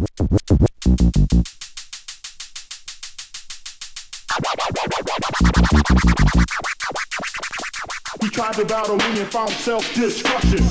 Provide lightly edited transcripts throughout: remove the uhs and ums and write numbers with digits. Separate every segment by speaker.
Speaker 1: We tried to battle me and found self-destruction.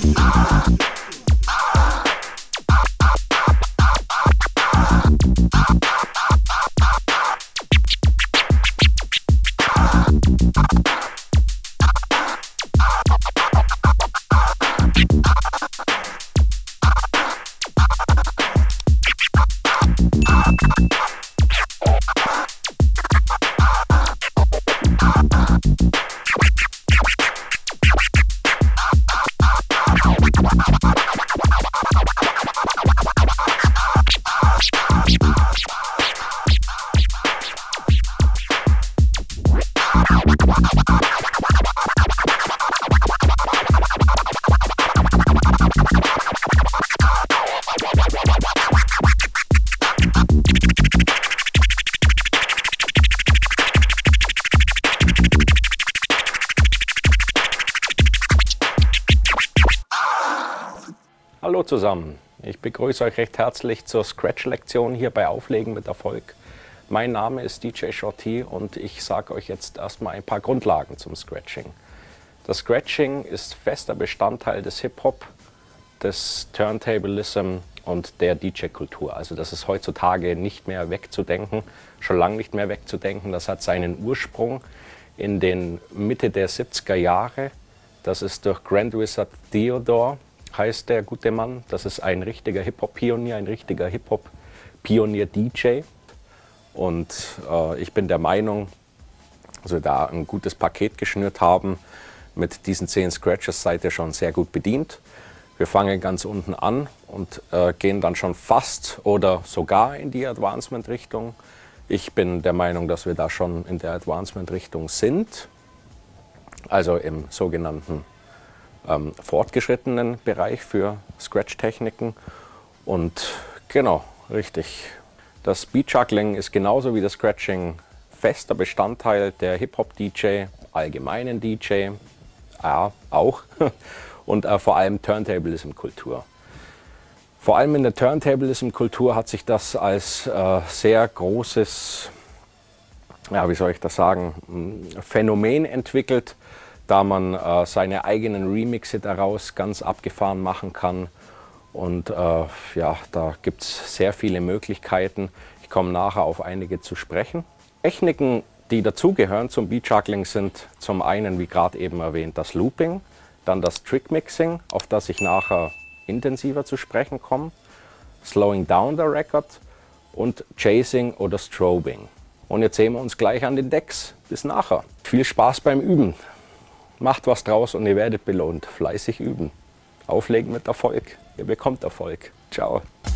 Speaker 2: Hallo zusammen, ich begrüße euch recht herzlich zur Scratch-Lektion hier bei Auflegen mit Erfolg. Mein Name ist DJ Shorty und ich sage euch jetzt erstmal ein paar Grundlagen zum Scratching. Das Scratching ist fester Bestandteil des Hip-Hop, des Turntablism und der DJ-Kultur. Also das ist heutzutage nicht mehr wegzudenken, schon lange nicht mehr wegzudenken. Das hat seinen Ursprung in den Mitte der 70er Jahre. Das ist durch Grand Wizard Theodore, heißt der gute Mann. Das ist ein richtiger Hip-Hop-Pionier, ein richtiger Hip-Hop-Pionier-DJ. Und ich bin der Meinung, dass wir da ein gutes Paket geschnürt haben. Mit diesen 10 Scratches seid ihr schon sehr gut bedient. Wir fangen ganz unten an und gehen dann schon fast oder sogar in die Advancement-Richtung. Ich bin der Meinung, dass wir da schon in der Advancement-Richtung sind. Also im sogenannten fortgeschrittenen Bereich für Scratch-Techniken. Und genau, richtig. Das Beat-Juggling ist genauso wie das Scratching fester Bestandteil der Hip-Hop-DJ, allgemeinen DJ, auch, und vor allem Turntablism-Kultur. Vor allem in der Turntablism-Kultur hat sich das als sehr großes, ja, wie soll ich das sagen, Phänomen entwickelt, da man seine eigenen Remixe daraus ganz abgefahren machen kann. Und ja, da gibt es sehr viele Möglichkeiten. Ich komme nachher auf einige zu sprechen. Techniken, die dazugehören zum Beat-Juggling, sind zum einen, wie gerade eben erwähnt, das Looping, dann das Trick-Mixing, auf das ich nachher intensiver zu sprechen komme, Slowing Down the Record und Chasing oder Strobing. Und jetzt sehen wir uns gleich an den Decks. Bis nachher. Viel Spaß beim Üben. Macht was draus und ihr werdet belohnt. Fleißig üben. Auflegen mit Erfolg. Ihr bekommt Erfolg. Ciao.